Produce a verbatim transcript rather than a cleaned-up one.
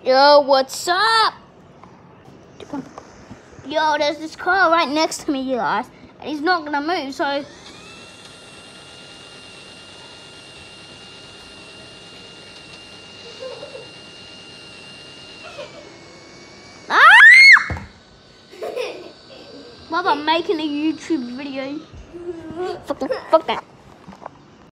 Yo, what's up? Yo, there's this car right next to me, you guys. And he's not gonna move, so... Ah! Mother, I'm making a YouTube video. Fuck that. Fuck that.